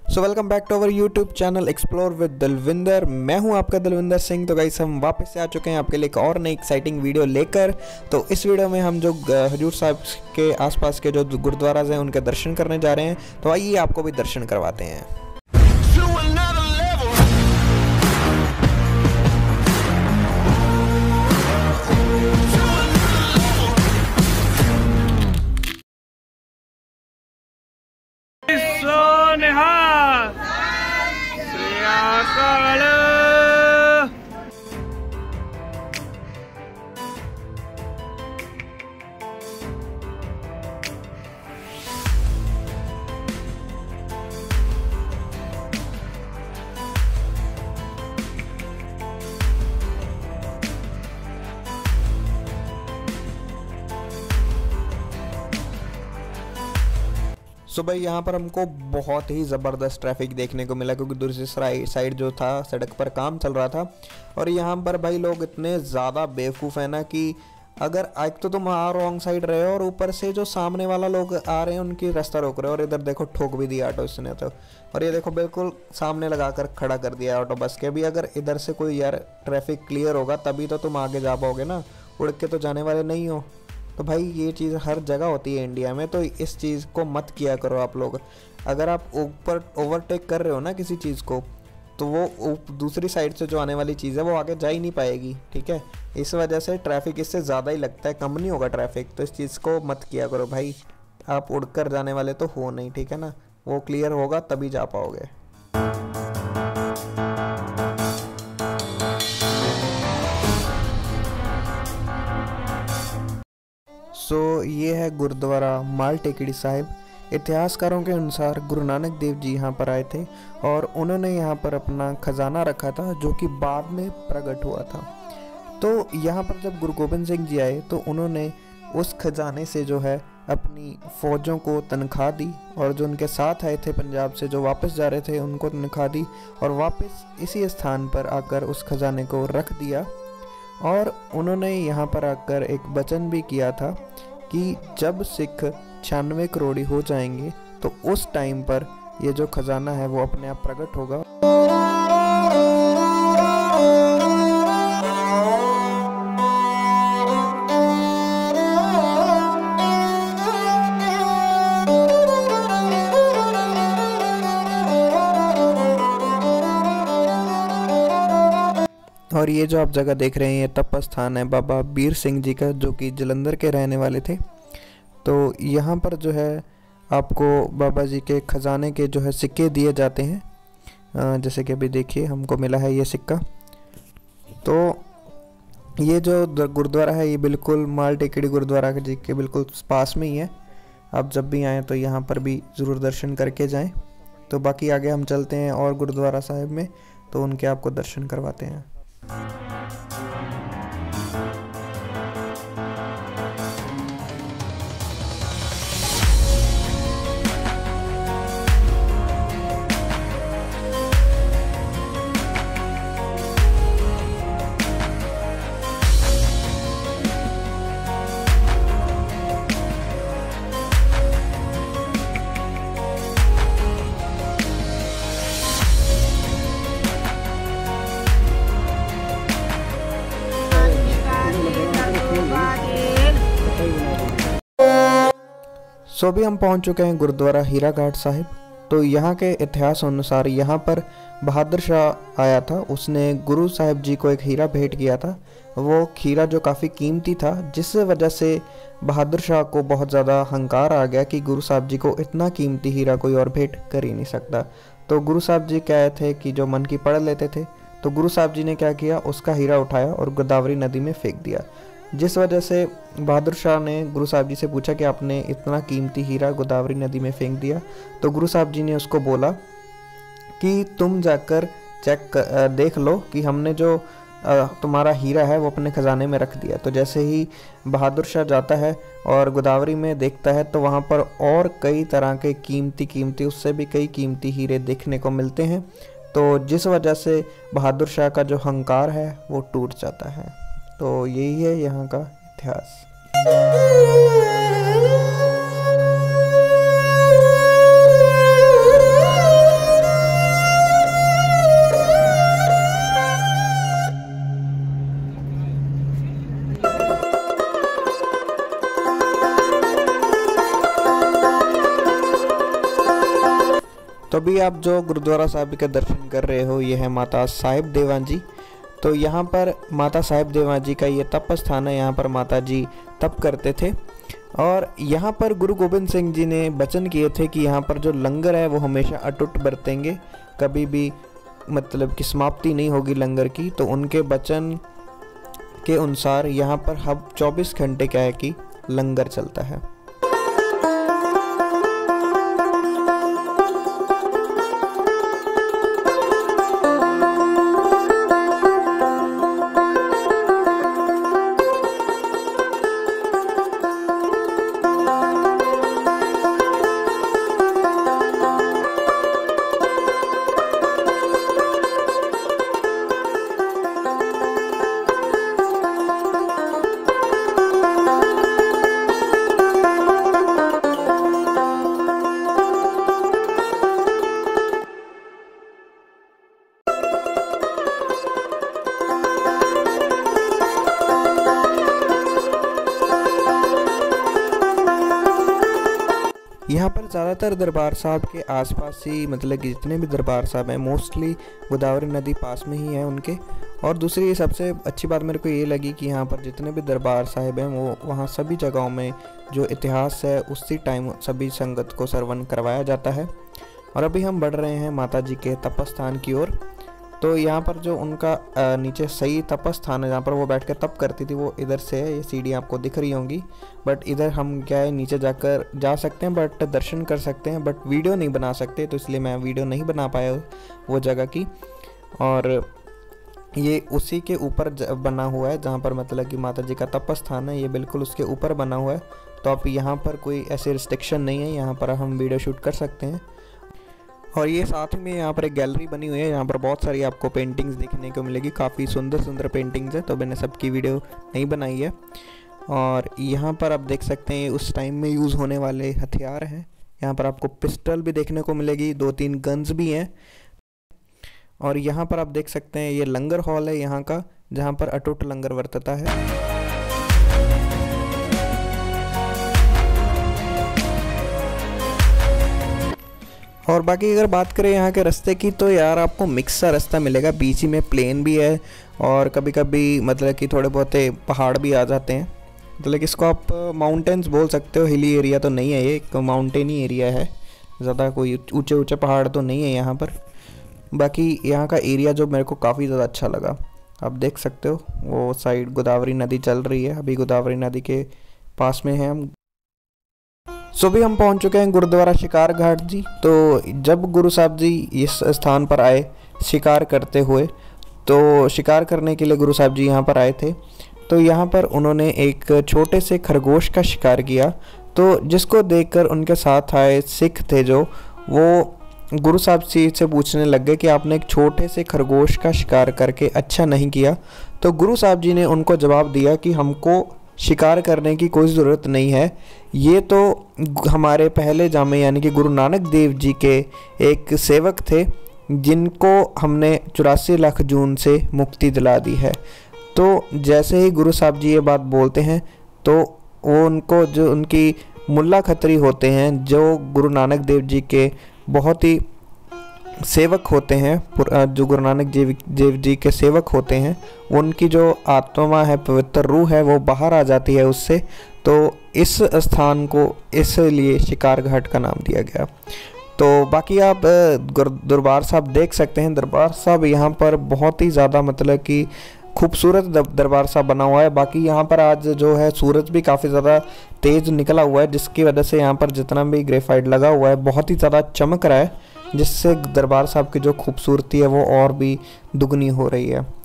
So welcome back to our YouTube channel explore with Dalvinder. मैं हूं आपका दलविंदर सिंह। तो गाइस हम वापस से आ चुके हैं आपके लिए एक और नई एक्साइटिंग वीडियो लेकर। तो इस वीडियो में हम जो हजूर साहब के आसपास के जो गुरुद्वाराज हैं उनके दर्शन करने जा रहे हैं। तो आइए आपको भी दर्शन करवाते हैं। सो भाई यहाँ पर हमको बहुत ही ज़बरदस्त ट्रैफिक देखने को मिला, क्योंकि दूसरी साइड जो था सड़क पर काम चल रहा था। और यहाँ पर भाई लोग इतने ज़्यादा बेवकूफ़ है ना कि अगर एक तो तुम रॉन्ग साइड रहे हो और ऊपर से जो सामने वाला लोग आ रहे हैं उनकी रास्ता रोक रहे हो। और इधर देखो ठोक भी दिया ऑटो इसने तो। और ये देखो बिल्कुल सामने लगा कर खड़ा कर दिया ऑटो बस के। भी अगर इधर से कोई यार ट्रैफिक क्लियर होगा तभी तो तुम आगे जा पाओगे ना, उड़ के तो जाने वाले नहीं हो। तो भाई ये चीज़ हर जगह होती है इंडिया में, तो इस चीज़ को मत किया करो आप लोग। अगर आप ऊपर ओवरटेक कर रहे हो ना किसी चीज़ को, तो वो दूसरी साइड से जो आने वाली चीज़ है वो आगे जा ही नहीं पाएगी, ठीक है। इस वजह से ट्रैफिक इससे ज़्यादा ही लगता है, कम नहीं होगा ट्रैफिक। तो इस चीज़ को मत किया करो भाई। आप उड़कर जाने वाले तो हो नहीं, ठीक है ना। वो क्लियर होगा तभी जा पाओगे। ये है गुरुद्वारा माल टेकड़ी साहिब। इतिहासकारों के अनुसार गुरु नानक देव जी यहाँ पर आए थे और उन्होंने यहाँ पर अपना खजाना रखा था, जो कि बाद में प्रकट हुआ था। तो यहाँ पर जब गुरु गोबिंद सिंह जी आए तो उन्होंने उस खजाने से जो है अपनी फ़ौजों को तनख्वाह दी, और जो उनके साथ आए थे पंजाब से जो वापस जा रहे थे उनको तनख्वाह दी, और वापस इसी स्थान पर आकर उस खजाने को रख दिया। और उन्होंने यहाँ पर आकर एक वचन भी किया था कि जब सिख 96 करोड़ी हो जाएंगे तो उस टाइम पर ये जो खजाना है वो अपने आप प्रकट होगा। और ये जो आप जगह देख रहे हैं ये तप स्थान है बाबा बीर सिंह जी का, जो कि जलंधर के रहने वाले थे। तो यहाँ पर जो है आपको बाबा जी के ख़जाने के जो है सिक्के दिए जाते हैं। जैसे कि अभी देखिए हमको मिला है ये सिक्का। तो ये जो गुरुद्वारा है ये बिल्कुल माल टेकड़ी गुरुद्वारा जी के बिल्कुल पास में ही है। आप जब भी आएँ तो यहाँ पर भी ज़रूर दर्शन करके जाएँ। तो बाकी आगे हम चलते हैं और गुरुद्वारा साहिब में, तो उनके आपको दर्शन करवाते हैं। अभी हम पहुंच चुके हैं गुरुद्वारा हीरा घाट साहिब। तो यहाँ के इतिहास अनुसार यहाँ पर बहादुर शाह आया था, उसने गुरु साहिब जी को एक हीरा भेंट किया था। वो हीरा जो काफ़ी कीमती था, जिस वजह से बहादुर शाह को बहुत ज़्यादा अहंकार आ गया कि गुरु साहब जी को इतना कीमती हीरा कोई और भेंट कर ही नहीं सकता। तो गुरु साहब जी कहे थे कि जो मन की पढ़ लेते थे। तो गुरु साहब जी ने क्या किया, उसका हीरा उठाया और गोदावरी नदी में फेंक दिया। जिस वजह से बहादुर शाह ने गुरु साहब जी से पूछा कि आपने इतना कीमती हीरा गोदावरी नदी में फेंक दिया। तो गुरु साहब जी ने उसको बोला कि तुम जाकर देख लो कि हमने जो तुम्हारा हीरा है वो अपने ख़जाने में रख दिया। तो जैसे ही बहादुर शाह जाता है और गोदावरी में देखता है तो वहाँ पर और कई तरह के कीमती उससे भी कई कीमती हीरे देखने को मिलते हैं। तो जिस वजह से बहादुर शाह का जो अहंकार है वो टूट जाता है। तो यही है यहाँ का इतिहास। तो अभी आप जो गुरुद्वारा साहिब के दर्शन कर रहे हो ये है माता साहिब देवान जी। तो यहाँ पर माता साहिब देवान जी का ये तप स्थान है, यहाँ पर माता जी तप करते थे। और यहाँ पर गुरु गोबिंद सिंह जी ने वचन किए थे कि यहाँ पर जो लंगर है वो हमेशा अटूट बरतेंगे, कभी भी मतलब कि समाप्ति नहीं होगी लंगर की। तो उनके वचन के अनुसार यहाँ पर हब 24 घंटे क्या है कि लंगर चलता है। यहाँ पर ज़्यादातर दरबार साहब के आसपास ही मतलब कि जितने भी दरबार साहब हैं मोस्टली गोदावरी नदी पास में ही है उनके। और दूसरी सबसे अच्छी बात मेरे को ये लगी कि यहाँ पर जितने भी दरबार साहिब हैं वो वहाँ सभी जगहों में जो इतिहास है उसी टाइम सभी संगत को श्रवण करवाया जाता है। और अभी हम बढ़ रहे हैं माता जी के तपस्थान की ओर। तो यहाँ पर जो उनका नीचे सही तपस्थान है जहाँ पर वो बैठ कर तप करती थी वो इधर से है, ये सीढ़ी आपको दिख रही होंगी। बट इधर हम क्या है नीचे जाकर जा सकते हैं, बट दर्शन कर सकते हैं, बट वीडियो नहीं बना सकते, तो इसलिए मैं वीडियो नहीं बना पाया वो जगह की। और ये उसी के ऊपर बना हुआ है जहाँ पर मतलब कि माता जी का तपस्थान है, ये बिल्कुल उसके ऊपर बना हुआ है। तो आप यहाँ पर कोई ऐसे रिस्ट्रिक्शन नहीं है, यहाँ पर हम वीडियो शूट कर सकते हैं। और ये साथ में यहाँ पर एक गैलरी बनी हुई है, यहाँ पर बहुत सारी आपको पेंटिंग्स देखने को मिलेगी, काफ़ी सुंदर सुंदर पेंटिंग्स है। तो मैंने सबकी वीडियो नहीं बनाई है। और यहाँ पर आप देख सकते हैं उस टाइम में यूज़ होने वाले हथियार हैं। यहाँ पर आपको पिस्टल भी देखने को मिलेगी, 2-3 गन्स भी हैं। और यहाँ पर आप देख सकते हैं ये लंगर हॉल है यहाँ का, जहाँ पर अटूट लंगर वर्तता है। और बाकी अगर बात करें यहाँ के रास्ते की तो यार आपको मिक्स सा रास्ता मिलेगा, बीच में प्लेन भी है और कभी कभी मतलब कि थोड़े बहुत पहाड़ भी आ जाते हैं। मतलब कि इसको आप माउंटेन्स बोल सकते हो, हिली एरिया तो नहीं है, ये एक माउंटेनी एरिया है, ज़्यादा कोई ऊंचे ऊंचे पहाड़ तो नहीं है यहाँ पर। बाकी यहाँ का एरिया जो मेरे को काफ़ी ज़्यादा अच्छा लगा, आप देख सकते हो वो साइड गोदावरी नदी चल रही है, अभी गोदावरी नदी के पास में है हम। सो भी हम पहुंच चुके हैं गुरुद्वारा शिकार घाट जी। तो जब गुरु साहब जी इस स्थान पर आए शिकार करते हुए, तो शिकार करने के लिए गुरु साहब जी यहाँ पर आए थे। तो यहाँ पर उन्होंने एक छोटे से खरगोश का शिकार किया, तो जिसको देखकर उनके साथ आए सिख थे जो, वो गुरु साहब जी से पूछने लग गए कि आपने एक छोटे से खरगोश का शिकार करके अच्छा नहीं किया। तो गुरु साहब जी ने उनको जवाब दिया कि हमको शिकार करने की कोई ज़रूरत नहीं है, ये तो हमारे पहले जामे यानी कि गुरु नानक देव जी के एक सेवक थे जिनको हमने 84 लाख जून से मुक्ति दिला दी है। तो जैसे ही गुरु साहब जी ये बात बोलते हैं तो वो उनको जो उनकी मुल्ला खत्री होते हैं, जो गुरु नानक देव जी के बहुत ही सेवक होते हैं, जो गुरु नानक देव जी के सेवक होते हैं, उनकी जो आत्मा है, पवित्र रूह है, वो बाहर आ जाती है उससे। तो इस स्थान को इसलिए शिकार घाट का नाम दिया गया। तो बाकी आप दरबार साहब देख सकते हैं। दरबार साहब यहाँ पर बहुत ही ज़्यादा मतलब कि खूबसूरत दरबार साहब बना हुआ है। बाकी यहाँ पर आज जो है सूरज भी काफ़ी ज़्यादा तेज़ निकला हुआ है, जिसकी वजह से यहाँ पर जितना भी ग्रेफाइट लगा हुआ है बहुत ही ज़्यादा चमक रहा है, जिससे दरबार साहब की जो खूबसूरती है वो और भी दुगनी हो रही है।